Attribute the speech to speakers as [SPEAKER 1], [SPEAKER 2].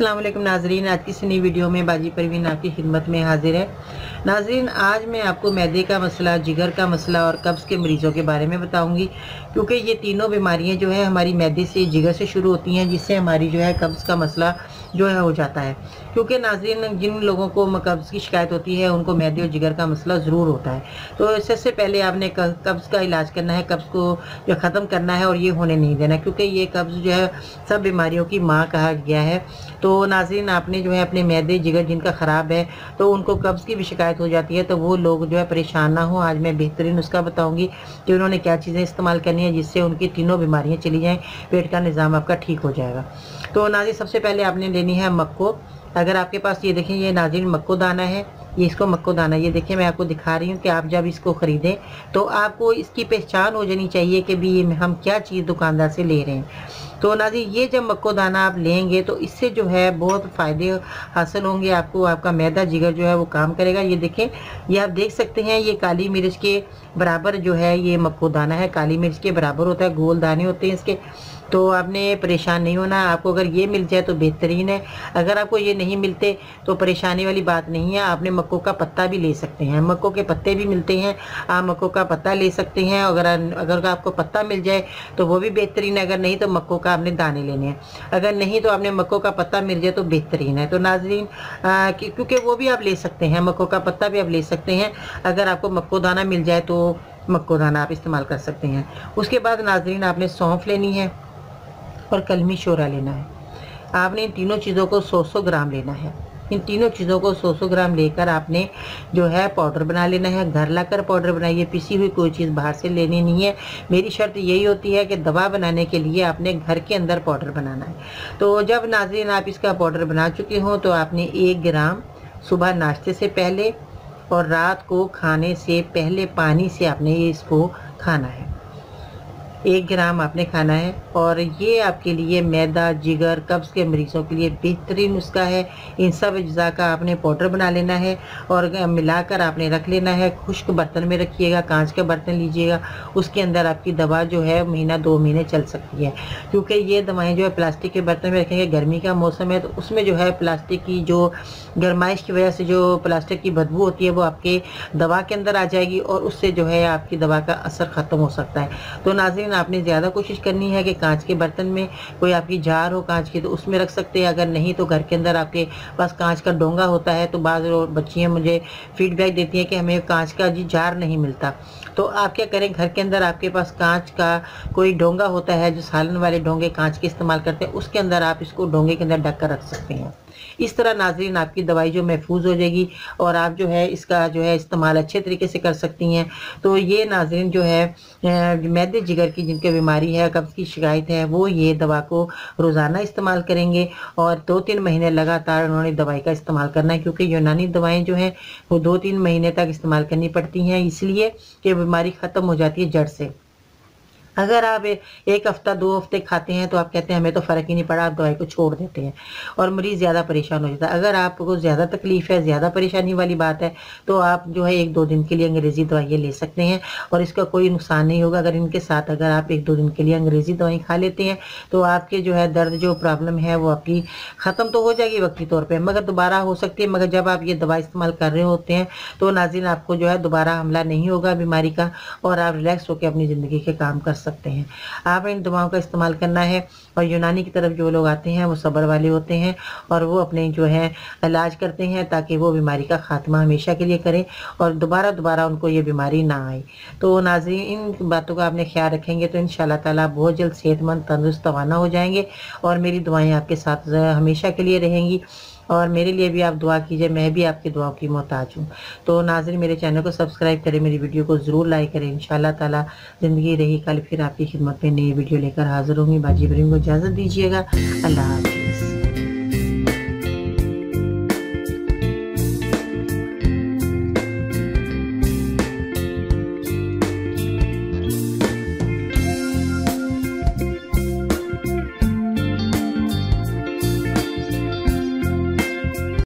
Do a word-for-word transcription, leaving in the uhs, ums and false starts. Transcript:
[SPEAKER 1] अस्सलाम वालेकुम नाजरीन, आज की इस नई वीडियो में बाजी परवीन आपकी खिदमत में हाजिर है। नाजरीन, आज मैं आपको मैदे का मसला, जिगर का मसला और कब्ज़ के मरीज़ों के बारे में बताऊंगी, क्योंकि ये तीनों बीमारियां जो है हमारी मैदे से, जिगर से शुरू होती हैं, जिससे हमारी जो है कब्ज़ का मसला जो है हो जाता है। क्योंकि नाजरीन, जिन लोगों को कब्ज़ की शिकायत होती है उनको मैदे और जिगर का मसला ज़रूर होता है। तो सबसे पहले आपने कब्ज़ का इलाज करना है, कब्ज़ को जो ख़त्म करना है और ये होने नहीं देना, क्योंकि ये कब्ज़ जो है सब बीमारियों की माँ कहा गया है। तो नाज़रीन, आपने जो है अपने मैदे जिगर जिनका ख़राब है तो उनको कब्ज़ की भी शिकायत हो जाती है, तो वो लोग जो है परेशान ना हो। आज मैं बेहतरीन नुस्खा बताऊंगी कि उन्होंने क्या चीज़ें इस्तेमाल करनी है जिससे उनकी तीनों बीमारियां चली जाएं, पेट का निज़ाम आपका ठीक हो जाएगा। तो नाज़रीन, सबसे पहले आपने लेनी है मक्को। अगर आपके पास, ये देखें, ये नाज़रीन मक्को दाना है, ये इसको मक्को दाना, ये देखिए मैं आपको दिखा रही हूँ कि आप जब इसको ख़रीदें तो आपको इसकी पहचान हो जानी चाहिए कि भी हम क्या चीज़ दुकानदार से ले रहे हैं। तो नाज़रीन, ये जब मक्को दाना आप लेंगे तो इससे जो है बहुत फ़ायदे हासिल होंगे आपको। आपका मैदा जिगर जो है वो काम करेगा। ये देखें, ये आप देख सकते हैं, ये काली मिर्च के बराबर जो है ये मक्को दाना है, काली मिर्च के बराबर होता है, गोल दाने होते हैं इसके। तो आपने परेशान नहीं होना। आपको अगर ये मिल जाए तो बेहतरीन है, अगर आपको ये नहीं मिलते तो परेशानी वाली बात नहीं है। आपने मक्को का पत्ता भी ले सकते हैं, मक्को के पत्ते भी मिलते हैं, आप मक्को का पत्ता ले सकते हैं। अगर अगर आपको पत्ता मिल जाए तो वो भी बेहतरीन है, अगर नहीं तो मक्को का आपने दाने लेने हैं। अगर नहीं तो आपने मक्को का पत्ता मिल जाए तो बेहतरीन है। तो नाज़रीन, क्योंकि वो भी आप ले सकते हैं, मक्को का पत्ता भी आप ले सकते हैं। अगर आपको मक्को दाना मिल जाए तो मक्को दाना आप इस्तेमाल कर सकते हैं। उसके बाद नाज़रीन, आपने सौंफ लेनी है और कलमी शोरा लेना है। आपने इन तीनों चीज़ों को सौ सौ ग्राम लेना है। इन तीनों चीज़ों को सौ सौ ग्राम लेकर आपने जो है पाउडर बना लेना है। घर लाकर पाउडर बनाइए, पिसी हुई कोई चीज़ बाहर से लेनी नहीं है। मेरी शर्त यही होती है कि दवा बनाने के लिए आपने घर के अंदर पाउडर बनाना है। तो जब नाज़रीन आप इसका पाउडर बना चुके हों तो आपने एक ग्राम सुबह नाश्ते से पहले और रात को खाने से पहले पानी से आपने इसको खाना है। एक ग्राम आपने खाना है और ये आपके लिए मैदा जिगर कब्ज़ के मरीज़ों के लिए बेहतरीन नुस्खा है। इन सब अज्जा का आपने पाउडर बना लेना है और मिलाकर आपने रख लेना है। खुश्क बर्तन में रखिएगा, कांच का बर्तन लीजिएगा, उसके अंदर आपकी दवा जो है महीना दो महीने चल सकती है। क्योंकि ये दवाएं जो है प्लास्टिक के बर्तन में रखेंगे, गर्मी का मौसम है तो उसमें जो है प्लास्टिक की जो गर्माइश की वजह से जो प्लास्टिक की बदबू होती है वो आपके दवा के अंदर आ जाएगी और उससे जो है आपकी दवा का असर ख़त्म हो सकता है। तो नाज़रीन, आपने ज़्यादा कोशिश करनी है कि कांच के बर्तन में, कोई आपकी जार हो कांच की तो उसमें रख सकते हैं। अगर नहीं तो घर के अंदर आपके पास कांच का डोंगा होता है। तो बाज़ बच्चियाँ मुझे फीडबैक देती हैं कि हमें कांच का जी जार नहीं मिलता। तो आप क्या करें, घर के अंदर आपके पास कांच का कोई डोंगा होता है, जो सालन वाले डोंगे कांच के इस्तेमाल करते हैं, उसके अंदर आप इसको डोंगे के अंदर ढक कर रख सकते हैं। इस तरह नाज़रीन आपकी दवाई जो महफूज हो जाएगी और आप जो है इसका जो है इस्तेमाल अच्छे तरीके से कर सकती हैं। तो ये नाज़रीन जो है मैदे जिगर की जिनके बीमारी है, कब्ज़ की शिकायत है, वो ये दवा को रोज़ाना इस्तेमाल करेंगे और दो तीन महीने लगातार उन्होंने दवाई का इस्तेमाल करना है। क्योंकि यूनानी दवाएं जो हैं वो दो तीन महीने तक इस्तेमाल करनी पड़ती हैं, इसलिए कि बीमारी ख़त्म हो जाती है जड़ से। अगर आप एक हफ्ता दो हफ्ते खाते हैं तो आप कहते हैं हमें तो फ़र्क ही नहीं पड़ा, आप दवाई को छोड़ देते हैं और मरीज़ ज़्यादा परेशान हो जाता है। अगर आपको ज़्यादा तकलीफ़ है, ज़्यादा परेशानी वाली बात है, तो आप जो है एक दो दिन के लिए अंग्रेज़ी दवाइयाँ ले सकते हैं और इसका कोई नुकसान नहीं होगा। अगर इनके साथ अगर आप एक दो दिन के लिए अंग्रेज़ी दवाई खा लेते हैं तो आपके जो है दर्द जो प्रॉब्लम है वो आपकी ख़त्म तो हो जाएगी वक्ती तौर पर, मगर दोबारा हो सकती है। मगर जब आप ये दवा इस्तेमाल कर रहे होते हैं तो नाज़रीन आपको जो है दोबारा हमला नहीं होगा बीमारी का और आप रिलैक्स होकर अपनी ज़िंदगी के काम कर सकते हैं। आप इन दवाओं का इस्तेमाल करना है और यूनानी की तरफ जो लोग आते हैं वो सब्र वाले होते हैं और वो अपने जो है इलाज करते हैं ताकि वो बीमारी का खात्मा हमेशा के लिए करें और दोबारा दोबारा उनको ये बीमारी ना आए। तो नाज़रीन, इन बातों का आपने ख्याल रखेंगे तो इंशाल्लाह ताला बहुत जल्द सेहतमंद, तंदुरुस्त, तवाना हो जाएंगे और मेरी दुआएं आपके साथ हमेशा के लिए रहेंगी और मेरे लिए भी आप दुआ कीजिए, मैं भी आपकी दुआओं की मोहताज हूँ। तो नाज़रीन, मेरे चैनल को सब्सक्राइब करें, मेरी वीडियो को ज़रूर लाइक करें। इंशाल्लाह ताला ज़िंदगी रही कल फिर आपकी खिदमत में नई वीडियो लेकर हाज़िर होंगी। बाजी बरीम को इजाज़त दीजिएगा। अल्लाह हाफ़िज़।